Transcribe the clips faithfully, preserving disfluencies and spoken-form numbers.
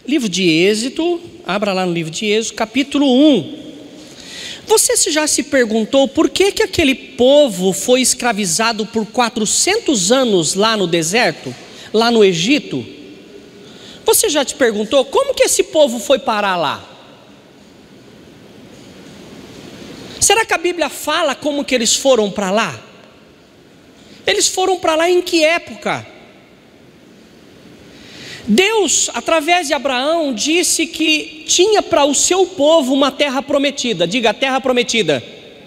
Livro de Êxodo, abra lá no livro de Êxodo, capítulo um. Você já se perguntou por que que aquele povo foi escravizado por quatrocentos anos lá no deserto, lá no Egito? Você já te perguntou como que esse povo foi parar lá? Será que a Bíblia fala como que eles foram para lá? Eles foram para lá em que época? Deus, através de Abraão, disse que tinha para o seu povo uma terra prometida. Diga, a terra prometida.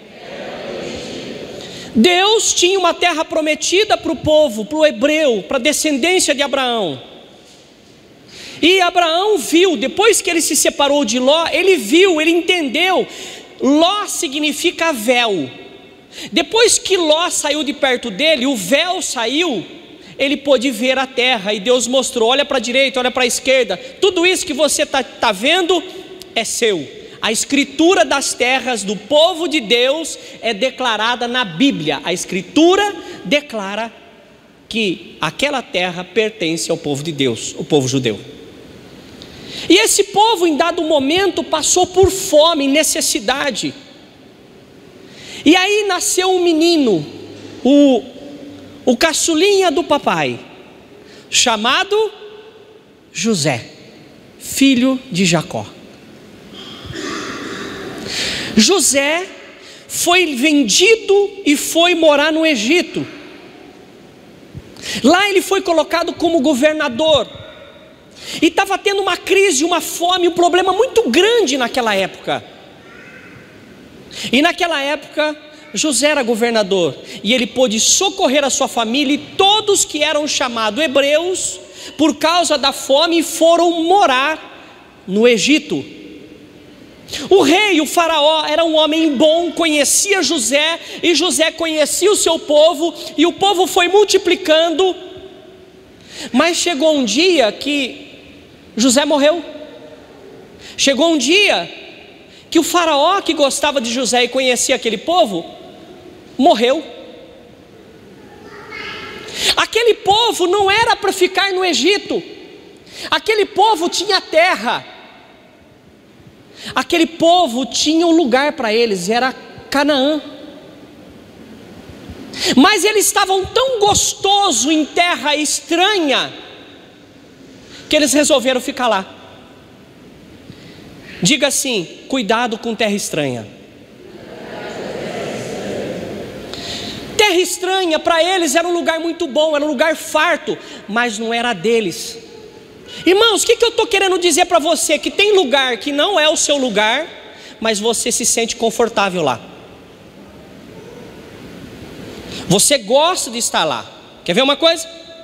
Deus tinha uma terra prometida para o povo, para o hebreu, para a descendência de Abraão. E Abraão viu, depois que ele se separou de Ló, ele viu, ele entendeu. Ló significa véu. Depois que Ló saiu de perto dele, o véu saiu, ele pôde ver a terra, e Deus mostrou, olha para a direita, olha para a esquerda, tudo isso que você está tá vendo é seu. A escritura das terras do povo de Deus é declarada na Bíblia. A escritura declara que aquela terra pertence ao povo de Deus, o povo judeu. E esse povo em dado momento passou por fome, necessidade. E aí nasceu um menino, o O caçulinha do papai, chamado José, filho de Jacó. José foi vendido e foi morar no Egito. Lá ele foi colocado como governador. E estava tendo uma crise, uma fome, um problema muito grande naquela época. E naquela época José era governador, e ele pôde socorrer a sua família, e todos que eram chamados hebreus, por causa da fome, foram morar no Egito. O rei, o faraó, era um homem bom, conhecia José, e José conhecia o seu povo, e o povo foi multiplicando. Mas chegou um dia que José morreu. Chegou um dia que o faraó, que gostava de José e conhecia aquele povo, morreu. Aquele povo não era para ficar no Egito. Aquele povo tinha terra. Aquele povo tinha um lugar para eles, era Canaã. Mas eles estavam tão gostosos em terra estranha, que eles resolveram ficar lá. Diga assim: cuidado com terra estranha. Terra estranha para eles era um lugar muito bom, era um lugar farto, mas não era deles. Irmãos, o que, que eu estou querendo dizer para você? Que tem lugar que não é o seu lugar, mas você se sente confortável lá. Você gosta de estar lá. Quer ver uma coisa?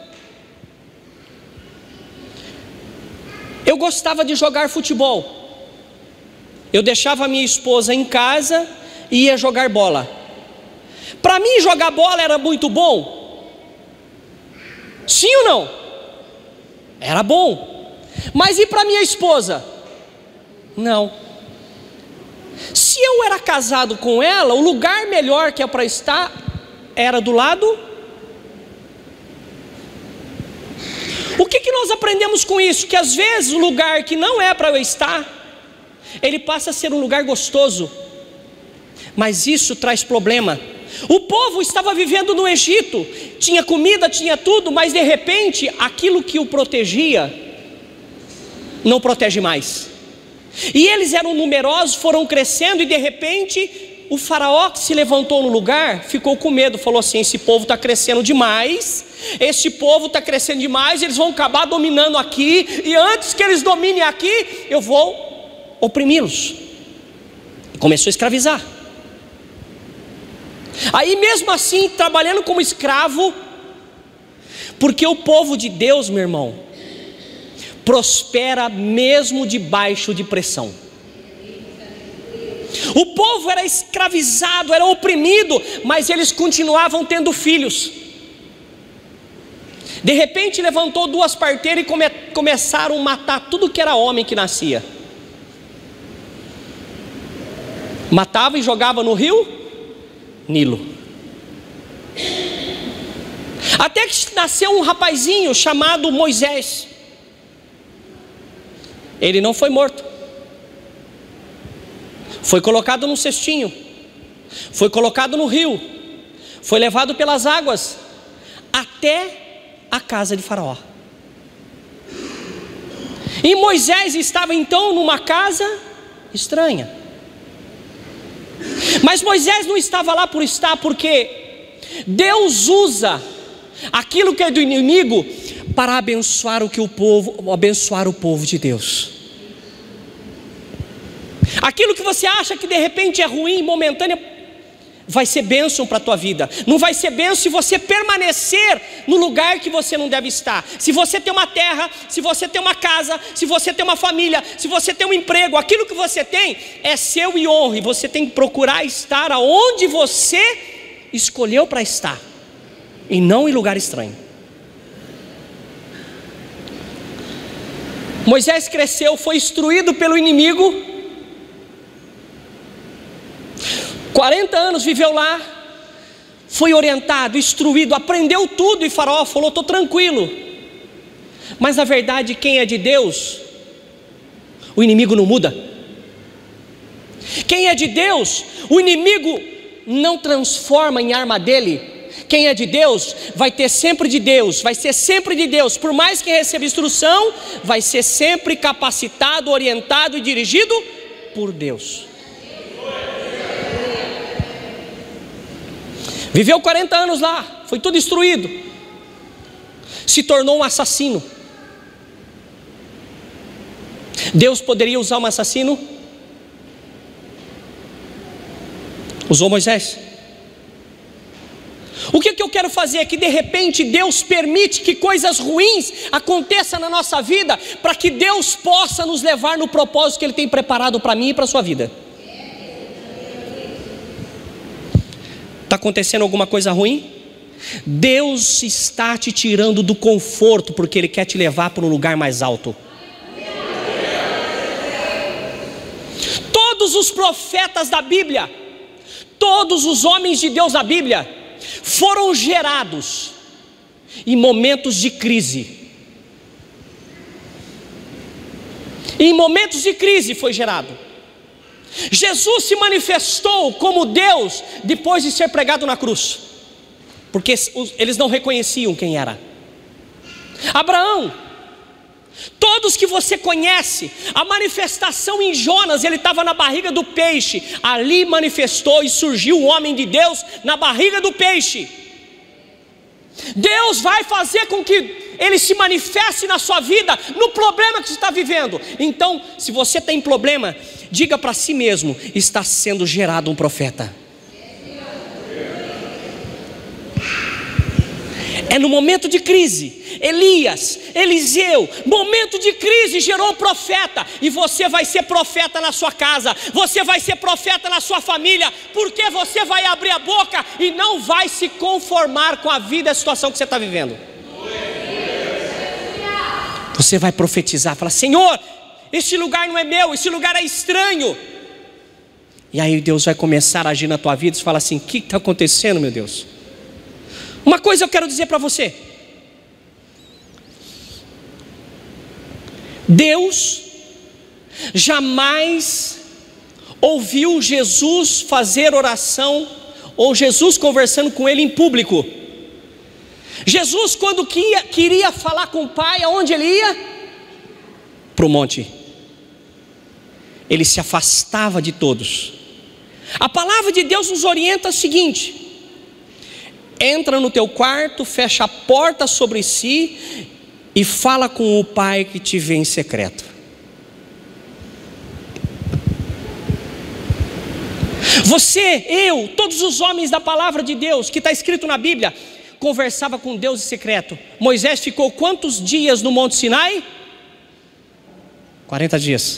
Eu gostava de jogar futebol. Eu deixava a minha esposa em casa e ia jogar bola. Para mim jogar bola era muito bom. Sim ou não? Era bom. Mas e para minha esposa? Não. Se eu era casado com ela, o lugar melhor que é para estar era do lado. O que que nós aprendemos com isso? Que às vezes o lugar que não é para eu estar, ele passa a ser um lugar gostoso. Mas isso traz problema. O povo estava vivendo no Egito, tinha comida, tinha tudo, mas de repente aquilo que o protegia não protege mais. E eles eram numerosos, foram crescendo, e de repente o faraó, que se levantou no lugar, ficou com medo, falou assim: esse povo está crescendo demais, esse povo está crescendo demais, eles vão acabar dominando aqui, e antes que eles dominem aqui, eu vou oprimi-los. Começou a escravizar. Aí mesmo assim, trabalhando como escravo, porque o povo de Deus, meu irmão, prospera mesmo debaixo de pressão. O povo era escravizado, era oprimido, mas eles continuavam tendo filhos. De repente levantou duas parteiras e come, começaram a matar tudo que era homem que nascia. Matava e jogava no rio Nilo. Até que nasceu um rapazinho chamado Moisés. Ele não foi morto, foi colocado num cestinho, foi colocado no rio, foi levado pelas águas até a casa de Faraó. E Moisés estava então numa casa estranha. Mas Moisés não estava lá por estar, porque Deus usa aquilo que é do inimigo para abençoar o que o povo, abençoar o povo de Deus. Aquilo que você acha que de repente é ruim, momentâneo, vai ser bênção para a tua vida. Não vai ser bênção se você permanecer no lugar que você não deve estar. Se você tem uma terra, se você tem uma casa, se você tem uma família, se você tem um emprego, aquilo que você tem é seu e honra, e você tem que procurar estar aonde você escolheu para estar, e não em lugar estranho. Moisés cresceu, foi instruído pelo inimigo, quarenta anos viveu lá, foi orientado, instruído, aprendeu tudo, e Faraó falou: estou tranquilo. Mas na verdade, quem é de Deus, o inimigo não muda. Quem é de Deus, o inimigo não transforma em arma dele. Quem é de Deus, vai ter sempre de Deus, vai ser sempre de Deus. Por mais que receba instrução, vai ser sempre capacitado, orientado e dirigido por Deus. Viveu quarenta anos lá, foi tudo instruído, se tornou um assassino. Deus poderia usar um assassino? Usou Moisés. O que, que eu quero fazer é que de repente Deus permite que coisas ruins aconteçam na nossa vida, para que Deus possa nos levar no propósito que Ele tem preparado para mim e para a sua vida. Está acontecendo alguma coisa ruim? Deus está te tirando do conforto, porque Ele quer te levar para um lugar mais alto. Todos os profetas da Bíblia, todos os homens de Deus da Bíblia, foram gerados em momentos de crise. Em momentos de crise foi gerado. Jesus se manifestou como Deus depois de ser pregado na cruz, porque eles não reconheciam quem era. Abraão, todos que você conhece, a manifestação em Jonas, ele estava na barriga do peixe, ali manifestou e surgiu o homem de Deus na barriga do peixe. Deus vai fazer com que Ele se manifeste na sua vida, no problema que você está vivendo. Então, se você tem problema, diga para si mesmo: está sendo gerado um profeta. É no momento de crise. Elias, Eliseu, momento de crise gerou profeta. E você vai ser profeta na sua casa, você vai ser profeta na sua família, porque você vai abrir a boca e não vai se conformar com a vida e a situação que você está vivendo. Você vai profetizar, falar: Senhor, este lugar não é meu, este lugar é estranho. E aí Deus vai começar a agir na tua vida e fala assim: o que está acontecendo, meu Deus? Uma coisa eu quero dizer para você: Deus jamais ouviu Jesus fazer oração, ou Jesus conversando com Ele em público. Jesus, quando queria, queria falar com o Pai, aonde Ele ia? Para o monte. Ele se afastava de todos. A palavra de Deus nos orienta o seguinte: entra no teu quarto, fecha a porta sobre si e fala com o Pai que te vê em secreto. Você, eu, todos os homens da palavra de Deus, que está escrito na Bíblia, conversava com Deus em secreto. Moisés ficou quantos dias no Monte Sinai? quarenta dias.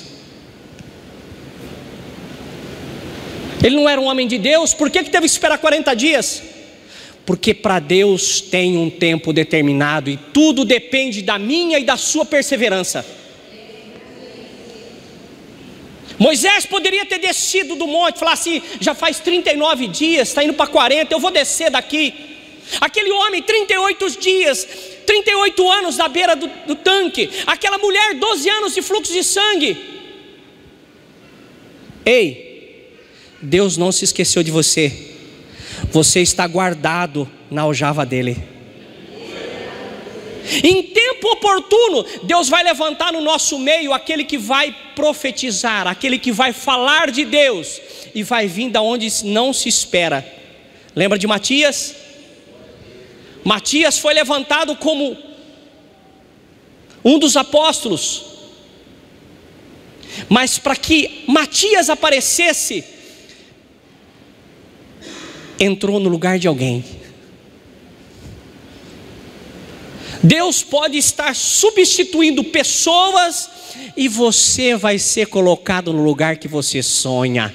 Ele não era um homem de Deus, por que que teve que esperar quarenta dias? Porque para Deus tem um tempo determinado, e tudo depende da minha e da sua perseverança. Moisés poderia ter descido do monte, falar assim: já faz trinta e nove dias, está indo para quarenta, eu vou descer daqui. Aquele homem, trinta e oito dias, trinta e oito anos na beira do, do tanque, aquela mulher, doze anos de fluxo de sangue. Ei, Deus não se esqueceu de você, você está guardado na aljava dele. Em tempo oportuno, Deus vai levantar no nosso meio aquele que vai profetizar, aquele que vai falar de Deus, e vai vir da onde não se espera. Lembra de Matias? Matias foi levantado como um dos apóstolos, mas para que Matias aparecesse, entrou no lugar de alguém. Deus pode estar substituindo pessoas, e você vai ser colocado no lugar que você sonha.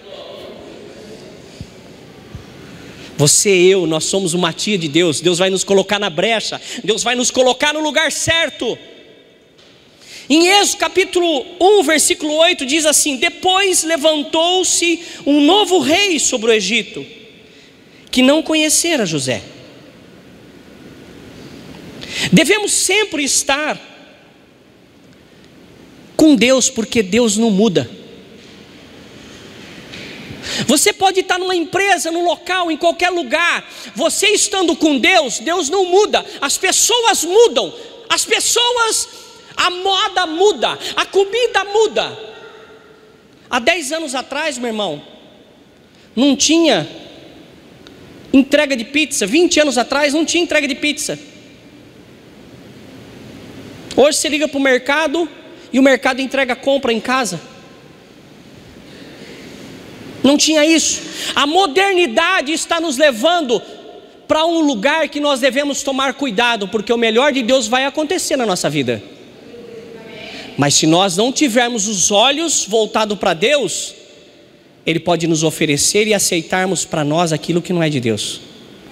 Você e eu, nós somos o Matias de Deus. Deus vai nos colocar na brecha, Deus vai nos colocar no lugar certo. Em Êxodo capítulo um, versículo oito, diz assim: depois levantou-se um novo rei sobre o Egito, que não conhecera José. Devemos sempre estar com Deus, porque Deus não muda. Você pode estar numa empresa, num local, em qualquer lugar. Você estando com Deus, Deus não muda. As pessoas mudam. As pessoas, a moda muda, a comida muda. Há dez anos atrás, meu irmão, não tinha entrega de pizza. vinte anos atrás não tinha entrega de pizza. Hoje você liga para o mercado e o mercado entrega a compra em casa. Não tinha isso. A modernidade está nos levando para um lugar que nós devemos tomar cuidado, porque o melhor de Deus vai acontecer na nossa vida. Mas se nós não tivermos os olhos voltados para Deus, Ele pode nos oferecer e aceitarmos para nós aquilo que não é de Deus.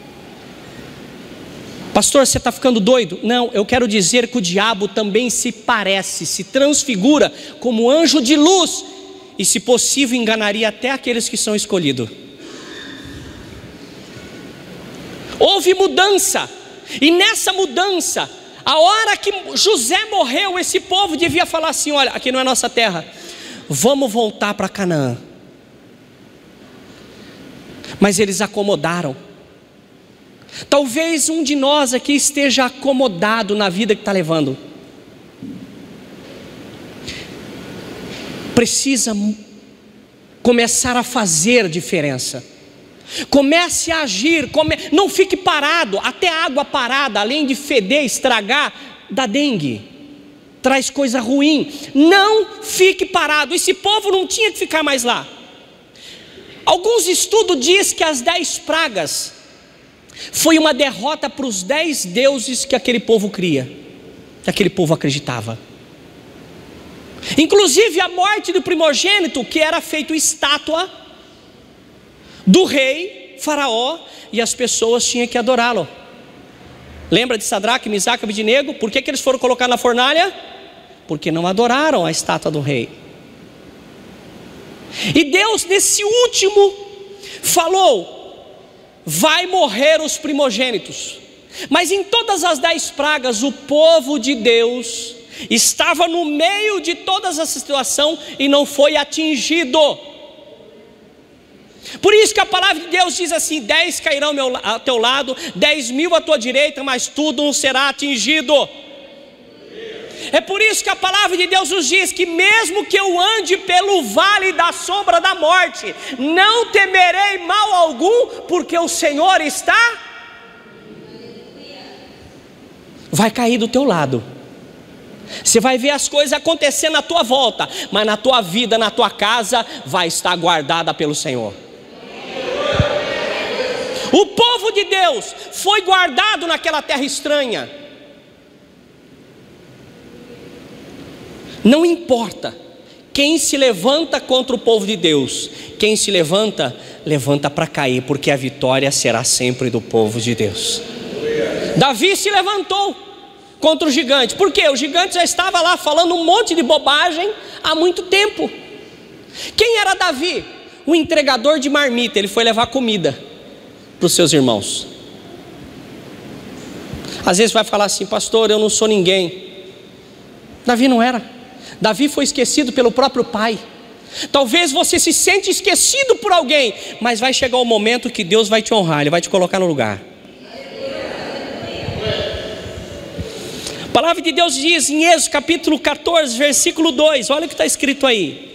Pastor, você está ficando doido? Não, eu quero dizer que o diabo também se parece, se transfigura como anjo de luz, e se possível enganaria até aqueles que são escolhidos. Houve mudança, e nessa mudança, a hora que José morreu, esse povo devia falar assim: olha, aqui não é nossa terra, vamos voltar para Canaã. Mas eles acomodaram. Talvez um de nós aqui esteja acomodado na vida que está levando. Precisa começar a fazer diferença. Comece a agir, come... não fique parado. Até água parada, além de feder, estragar, dá dengue, traz coisa ruim. Não fique parado. Esse povo não tinha que ficar mais lá. Alguns estudos dizem que as dez pragas foi uma derrota para os dez deuses que aquele povo cria, que aquele povo acreditava. Inclusive a morte do primogênito, que era feito estátua do rei Faraó, e as pessoas tinham que adorá-lo. Lembra de Sadraque, Misaque e Abednego? Por que, que eles foram colocar na fornalha? Porque não adoraram a estátua do rei. E Deus, nesse último, falou: vai morrer os primogênitos. Mas em todas as dez pragas, o povo de Deus estava no meio de toda essa situação e não foi atingido. Por isso que a palavra de Deus diz assim: dez cairão ao teu lado, dez mil à tua direita, mas tudo não será atingido. É por isso que a palavra de Deus nos diz que mesmo que eu ande pelo vale da sombra da morte, não temerei mal algum, porque o Senhor está. Vai cair do teu lado. Você vai ver as coisas acontecendo à tua volta, mas na tua vida, na tua casa, vai estar guardada pelo Senhor. O povo de Deus foi guardado naquela terra estranha. Não importa quem se levanta contra o povo de Deus, quem se levanta, levanta para cair, porque a vitória será sempre do povo de Deus. Davi se levantou contra o gigante, porque o gigante já estava lá falando um monte de bobagem há muito tempo. Quem era Davi? O entregador de marmita. Ele foi levar comida para os seus irmãos. Às vezes vai falar assim: pastor, eu não sou ninguém. Davi não era. Davi foi esquecido pelo próprio pai. Talvez você se sente esquecido por alguém, mas vai chegar o momento que Deus vai te honrar, Ele vai te colocar no lugar. A palavra de Deus diz em Êxodo capítulo quatorze, versículo dois, olha o que está escrito aí.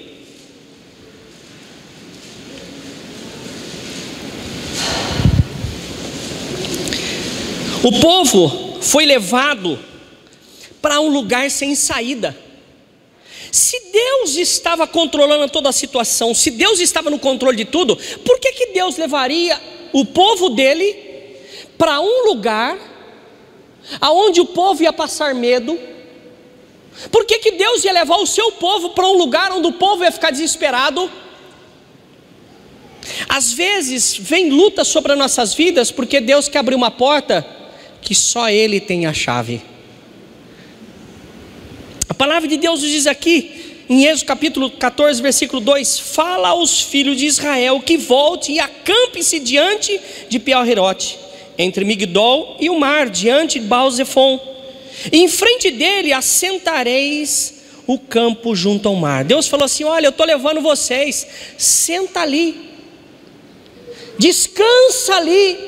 O povo foi levado para um lugar sem saída. Se Deus estava controlando toda a situação, se Deus estava no controle de tudo, por que que Deus levaria o povo dele para um lugar aonde o povo ia passar medo? Por que que Deus ia levar o seu povo para um lugar onde o povo ia ficar desesperado? Às vezes vem luta sobre as nossas vidas porque Deus quer abrir uma porta que só Ele tem a chave. A palavra de Deus nos diz aqui, em Êxodo capítulo quatorze, versículo dois: fala aos filhos de Israel que volte e acampe-se diante de Piahirote, entre Migdol e o mar, diante de Baal-Zephon. E em frente dele assentareis o campo junto ao mar. Deus falou assim: olha, eu estou levando vocês, senta ali, descansa ali.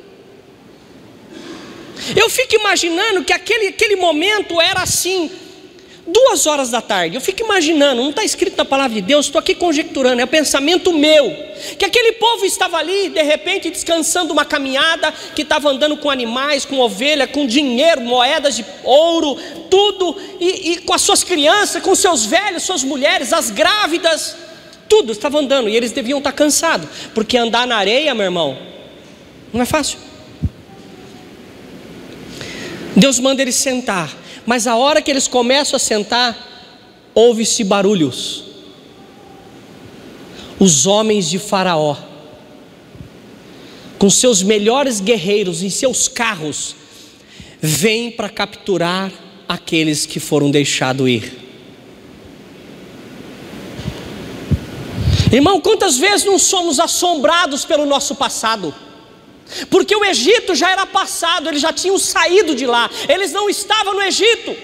Eu fico imaginando que aquele, aquele momento era assim, duas horas da tarde. Eu fico imaginando, não está escrito na palavra de Deus, estou aqui conjecturando, é o pensamento meu, que aquele povo estava ali, de repente descansando uma caminhada, que estava andando com animais, com ovelha, com dinheiro, moedas de ouro, tudo, e, e com as suas crianças, com seus velhos, suas mulheres, as grávidas, tudo estava andando, e eles deviam estar cansados, porque andar na areia, meu irmão, não é fácil. Deus manda eles sentar, mas a hora que eles começam a sentar, ouve-se barulhos. Os homens de Faraó, com seus melhores guerreiros em seus carros, vêm para capturar aqueles que foram deixados ir. Irmão, quantas vezes não somos assombrados pelo nosso passado? Porque o Egito já era passado, eles já tinham saído de lá, eles não estavam no Egito,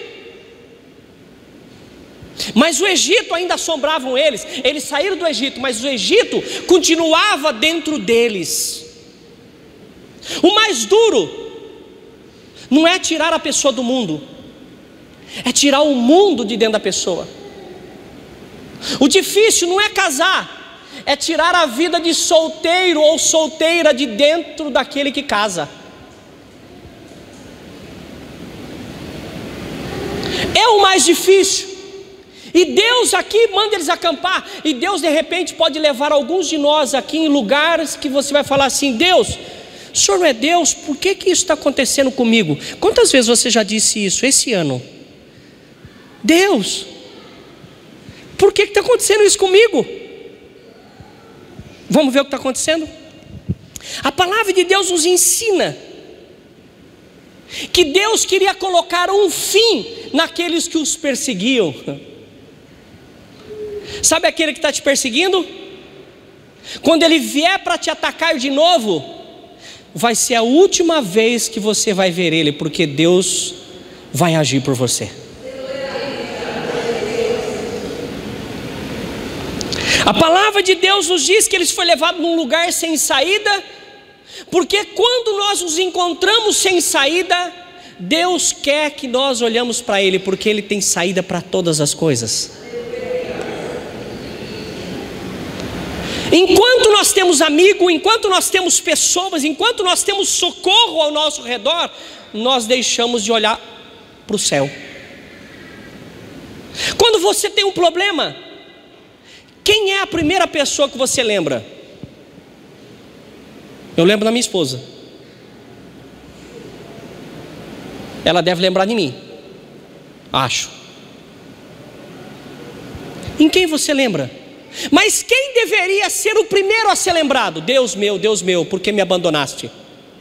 mas o Egito ainda assombravam eles. Eles saíram do Egito, mas o Egito continuava dentro deles. O mais duro não é tirar a pessoa do mundo, é tirar o mundo de dentro da pessoa. O difícil não é casar, é tirar a vida de solteiro ou solteira de dentro daquele que casa. É o mais difícil. E Deus aqui manda eles acampar. E Deus de repente pode levar alguns de nós aqui em lugares que você vai falar assim: Deus, o Senhor não é Deus? Por que que isso está acontecendo comigo? Quantas vezes você já disse isso esse ano? Deus, por que que está acontecendo isso comigo? Vamos ver o que está acontecendo? A palavra de Deus nos ensina que Deus queria colocar um fim naqueles que os perseguiam. Sabe aquele que está te perseguindo? Quando ele vier para te atacar de novo, vai ser a última vez que você vai ver ele, porque Deus vai agir por você. A palavra de Deus nos diz que eles foram levados num lugar sem saída, porque quando nós nos encontramos sem saída, Deus quer que nós olhamos para Ele, porque Ele tem saída para todas as coisas. Enquanto nós temos amigo, enquanto nós temos pessoas, enquanto nós temos socorro ao nosso redor, nós deixamos de olhar para o céu. Quando você tem um problema, quem é a primeira pessoa que você lembra? Eu lembro da minha esposa. Ela deve lembrar de mim, acho. Em quem você lembra? Mas quem deveria ser o primeiro a ser lembrado? Deus meu, Deus meu, por que me abandonaste?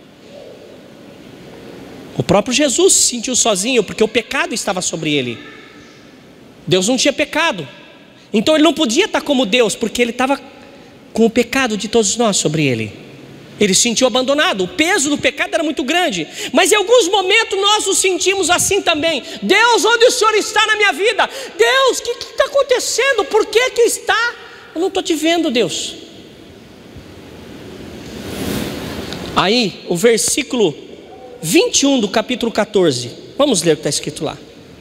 O próprio Jesus se sentiu sozinho, porque o pecado estava sobre ele. Deus não tinha pecado, então ele não podia estar como Deus, porque ele estava com o pecado de todos nós sobre ele. Ele se sentiu abandonado, o peso do pecado era muito grande. Mas em alguns momentos nós nos sentimos assim também. Deus, onde o Senhor está na minha vida? Deus, o que está acontecendo? Por que que está? Eu não estou te vendo, Deus. Aí, o versículo vinte e um do capítulo quatorze. Vamos ler o que está escrito lá.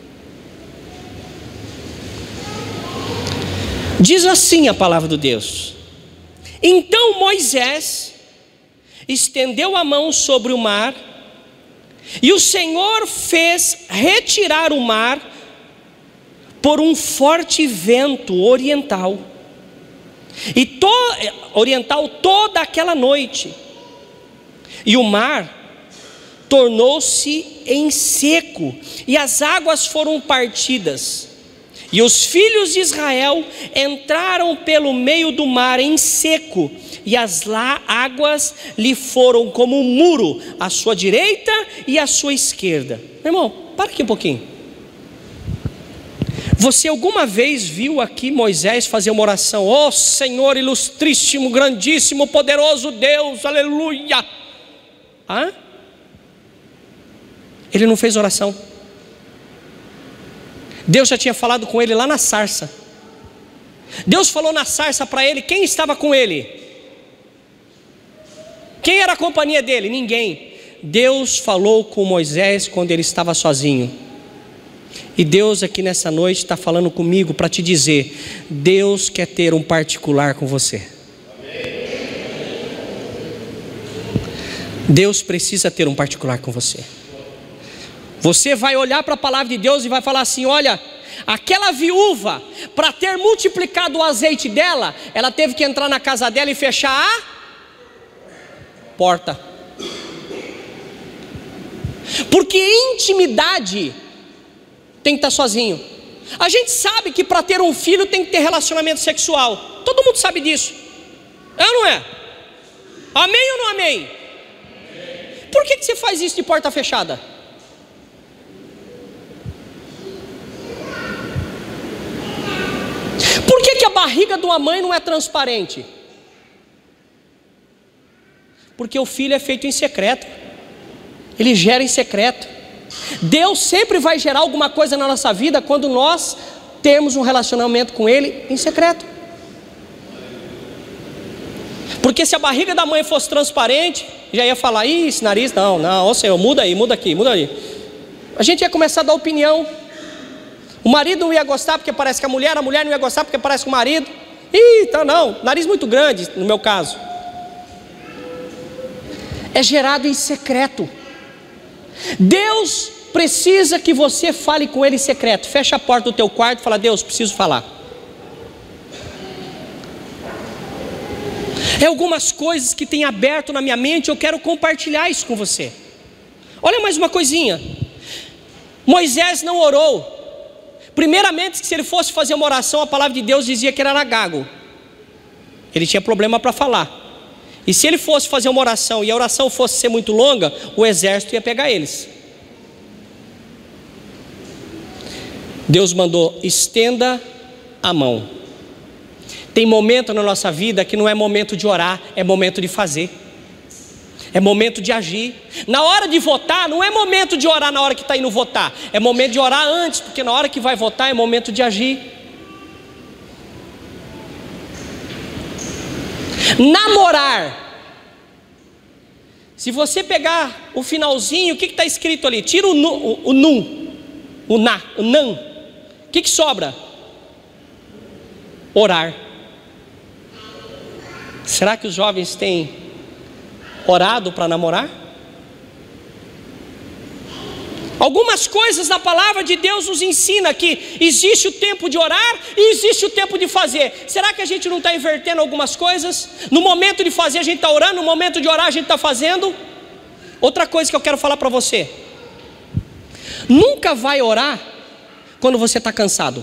Diz assim a palavra do Deus: então Moisés estendeu a mão sobre o mar, e o Senhor fez retirar o mar por um forte vento oriental, e to, oriental toda aquela noite, e o mar tornou-se em seco, e as águas foram partidas, e os filhos de Israel entraram pelo meio do mar em seco, e as lá águas lhe foram como um muro, à sua direita e à sua esquerda. Meu irmão, para aqui um pouquinho. Você alguma vez viu aqui Moisés fazer uma oração? Ó Senhor ilustríssimo, grandíssimo, poderoso Deus, aleluia. Hã? Ele não fez oração. Deus já tinha falado com ele lá na sarça. Deus falou na sarça para ele. Quem estava com ele? Quem era a companhia dele? Ninguém. Deus falou com Moisés quando ele estava sozinho. E Deus aqui nessa noite está falando comigo para te dizer: Deus quer ter um particular com você. Deus precisa ter um particular com você. Você vai olhar para a palavra de Deus e vai falar assim: olha, aquela viúva, para ter multiplicado o azeite dela, ela teve que entrar na casa dela e fechar a porta. Porque intimidade tem que estar sozinho. A gente sabe que para ter um filho tem que ter relacionamento sexual. Todo mundo sabe disso. É ou não é? Amém ou não amém? Por que que você faz isso de porta fechada? Por que que a barriga de uma mãe não é transparente? Porque o filho é feito em secreto. Ele gera em secreto. Deus sempre vai gerar alguma coisa na nossa vida quando nós temos um relacionamento com Ele em secreto. Porque se a barriga da mãe fosse transparente, já ia falar: ih, esse nariz, não, não, ô Senhor, muda aí, muda aqui, muda aí. A gente ia começar a dar opinião. O marido não ia gostar porque parece com a mulher, a mulher não ia gostar porque parece com o marido. Ih, tá não, nariz muito grande, no meu caso. É gerado em secreto. Deus precisa que você fale com Ele em secreto. Fecha a porta do teu quarto e fala: Deus, preciso falar. É algumas coisas que tem aberto na minha mente, eu quero compartilhar isso com você. Olha mais uma coisinha. Moisés não orou. Primeiramente, se ele fosse fazer uma oração, a palavra de Deus dizia que ele era gago. Ele tinha problema para falar. E se ele fosse fazer uma oração e a oração fosse ser muito longa, o exército ia pegar eles. Deus mandou: estenda a mão. Tem momento na nossa vida que não é momento de orar, é momento de fazer. É momento de agir. Na hora de votar, não é momento de orar na hora que está indo votar. É momento de orar antes, porque na hora que vai votar é momento de agir. Namorar. Se você pegar o finalzinho, o que está escrito ali? Tira o, nu, o, o num, o na, o não. O que, que sobra? Orar. Será que os jovens têm orado para namorar? Algumas coisas na palavra de Deus nos ensina que existe o tempo de orar e existe o tempo de fazer. Será que a gente não está invertendo algumas coisas? No momento de fazer a gente está orando, no momento de orar a gente está fazendo. Outra coisa que eu quero falar para você: nunca vai orar quando você está cansado.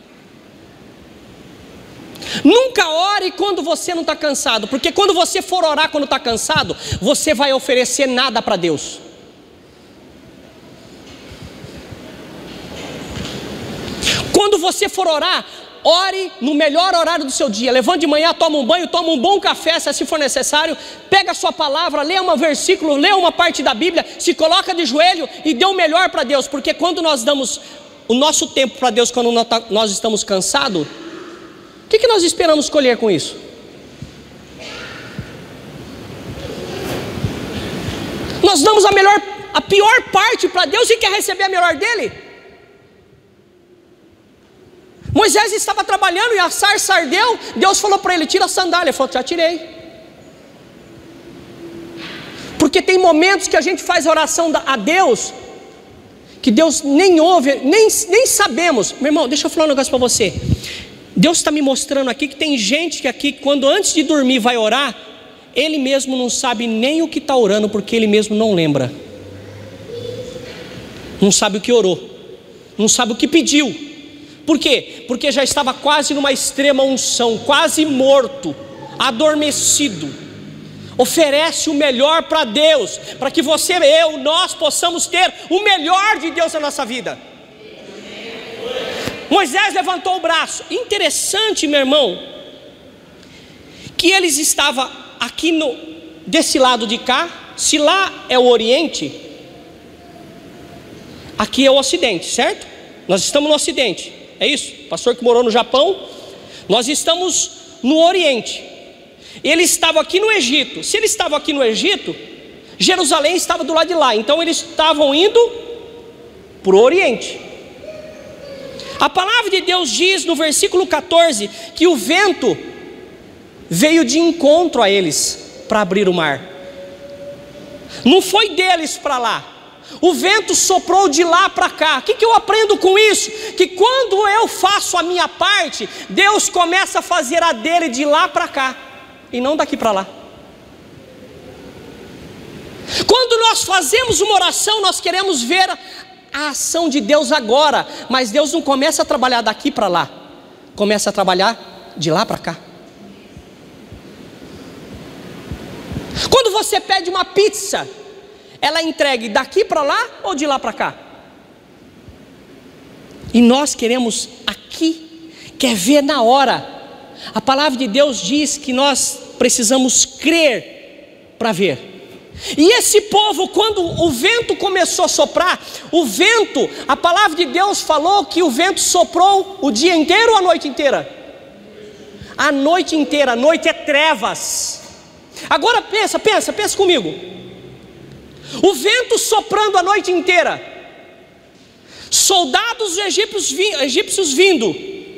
Nunca ore quando você não está cansado, porque quando você for orar quando está cansado, você vai oferecer nada para Deus. Quando você for orar, ore no melhor horário do seu dia. Levante de manhã, toma um banho, toma um bom café, se assim for necessário. Pega a sua palavra, lê um versículo, lê uma parte da Bíblia, se coloca de joelho e dê o melhor para Deus. Porque quando nós damos o nosso tempo para Deus, quando nós estamos cansados, o que, que nós esperamos colher com isso? Nós damos a melhor, a pior parte para Deus e quer receber a melhor dele. Moisés estava trabalhando e a sarça ardeu. Deus falou para ele: tira a sandália. Ele falou: já tirei. Porque tem momentos que a gente faz oração a Deus que Deus nem ouve, nem, nem sabemos. Meu irmão, deixa eu falar um negócio para você. Deus está me mostrando aqui que tem gente que aqui, quando antes de dormir vai orar, ele mesmo não sabe nem o que está orando, porque ele mesmo não lembra. Não sabe o que orou, não sabe o que pediu. Por quê? Porque já estava quase numa extrema unção, quase morto, adormecido. Oferece o melhor para Deus, para que você, eu, nós possamos ter o melhor de Deus na nossa vida. Moisés levantou o braço. Interessante, meu irmão, que eles estavam aqui no, desse lado de cá. Se lá é o Oriente, aqui é o Ocidente, certo? Nós estamos no Ocidente. É isso? O pastor que morou no Japão, nós estamos no Oriente. Ele estava aqui no Egito. Se ele estava aqui no Egito, Jerusalém estava do lado de lá. Então eles estavam indo para o Oriente. A palavra de Deus diz no versículo quatorze que o vento veio de encontro a eles para abrir o mar. Não foi deles para lá. O vento soprou de lá para cá. O que, que eu aprendo com isso? Que quando eu faço a minha parte, Deus começa a fazer a dele de lá para cá, e não daqui para lá. Quando nós fazemos uma oração, nós queremos ver a ação de Deus agora, mas Deus não começa a trabalhar daqui para lá, começa a trabalhar de lá para cá. Quando você pede uma pizza, ela é entregue daqui para lá ou de lá para cá? E nós queremos aqui, quer ver na hora. A palavra de Deus diz que nós precisamos crer para ver. E esse povo, quando o vento começou a soprar, o vento, a palavra de Deus falou que o vento soprou o dia inteiro ou a noite inteira? A noite inteira. A noite é trevas. Agora pensa, pensa, pensa comigo. O vento soprando a noite inteira, soldados egípcios, egípcios vindo,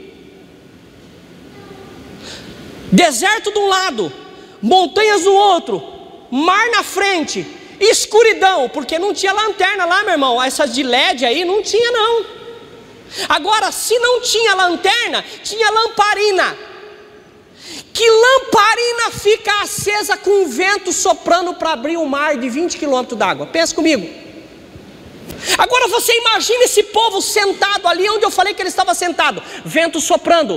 deserto de um lado, montanhas do outro, mar na frente, escuridão, porque não tinha lanterna lá, meu irmão. Essas de L E D aí não tinha não. Agora, se não tinha lanterna, tinha lamparina. Que lamparina fica acesa com o vento soprando para abrir o mar de vinte quilômetros d'água? Pensa comigo. Agora você imagina esse povo sentado ali onde eu falei que ele estava sentado, vento soprando,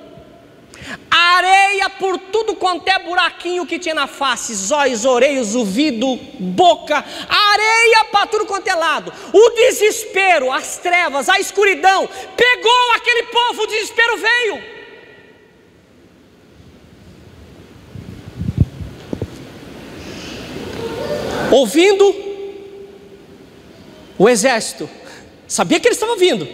areia por tudo quanto é buraquinho que tinha na face, zóis, orelhos, ouvido, boca, areia para tudo quanto é lado. O desespero, as trevas, a escuridão pegou aquele povo, o desespero veio. Ouvindo o exército, sabia que eles estavam vindo.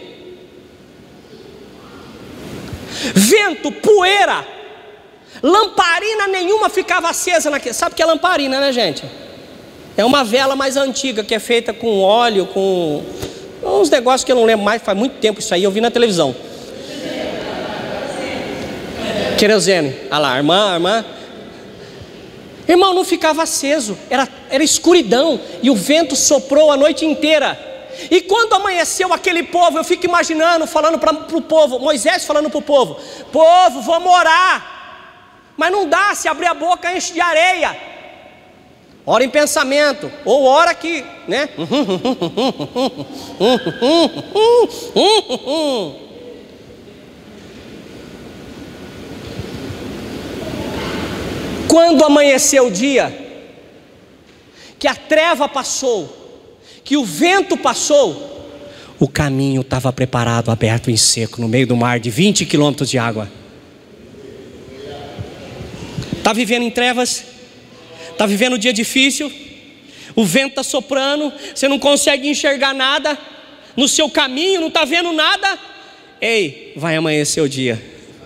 Vento, poeira, lamparina nenhuma ficava acesa naquele. Sabe o que é lamparina, né, gente? É uma vela mais antiga que é feita com óleo, com uns negócios que eu não lembro mais, faz muito tempo isso aí, eu vi na televisão. Querosene, olha lá, irmã, irmã. Irmão, não ficava aceso, era, era escuridão, e o vento soprou a noite inteira. E quando amanheceu aquele povo, eu fico imaginando, falando para o povo, Moisés falando para o povo: povo, vamos orar. Mas não dá, se abrir a boca enche de areia. Ora em pensamento, ou ora aqui, né? Quando amanheceu o dia, que a treva passou, que o vento passou, O caminho estava preparado, aberto em seco, no meio do mar de vinte quilômetros de água. Está vivendo em trevas? Está vivendo um dia difícil? O vento está soprando, você não consegue enxergar nada no seu caminho, não está vendo nada? Ei, vai amanhecer o dia.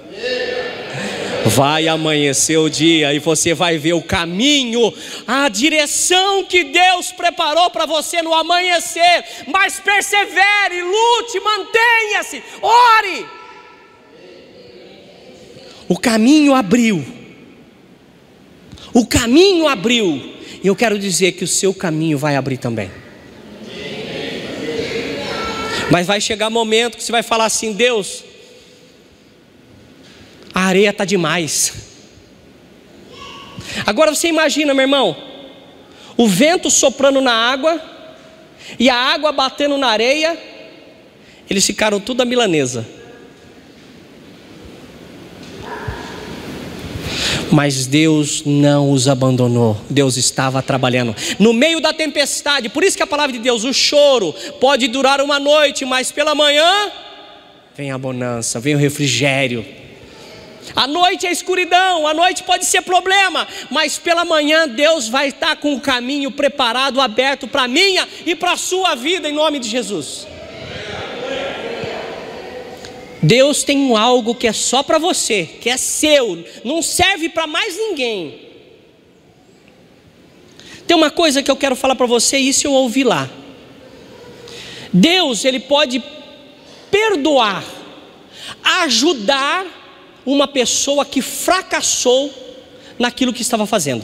Vai amanhecer o dia e você vai ver o caminho, a direção que Deus preparou para você no amanhecer. Mas persevere, lute, mantenha-se, ore. O caminho abriu. O caminho abriu. E eu quero dizer que o seu caminho vai abrir também. Mas vai chegar momento que você vai falar assim: Deus, a areia está demais. Agora você imagina, meu irmão, o vento soprando na água e a água batendo na areia. Eles ficaram tudo a milanesa. Mas Deus não os abandonou. Deus estava trabalhando no meio da tempestade. Por isso que a palavra de Deus, o choro pode durar uma noite, mas pela manhã vem a bonança, vem o refrigério. A noite é escuridão, a noite pode ser problema, mas pela manhã Deus vai estar com o caminho preparado, aberto para a minha e para a sua vida, em nome de Jesus. Deus tem um algo que é só para você, que é seu, não serve para mais ninguém. Tem uma coisa que eu quero falar para você, isso eu ouvi lá. Deus, Ele pode perdoar, ajudar uma pessoa que fracassou naquilo que estava fazendo.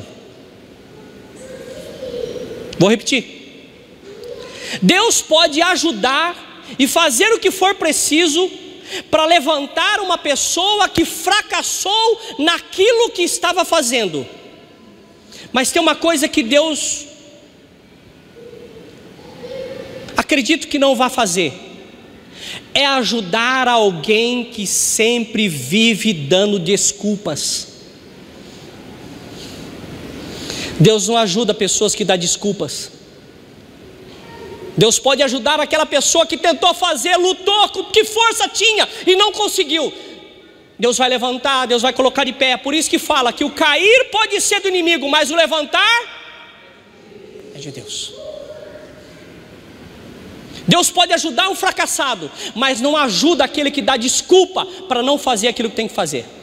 Vou repetir. Deus pode ajudar e fazer o que for preciso para levantar uma pessoa que fracassou naquilo que estava fazendo. Mas tem uma coisa que Deus, acredito que não vai fazer, é ajudar alguém que sempre vive dando desculpas. Deus não ajuda pessoas que dão desculpas. Deus pode ajudar aquela pessoa que tentou fazer, lutou, com que força tinha e não conseguiu. Deus vai levantar, Deus vai colocar de pé. Por isso que fala que o cair pode ser do inimigo, mas o levantar é de Deus. Deus pode ajudar um fracassado, mas não ajuda aquele que dá desculpa para não fazer aquilo que tem que fazer.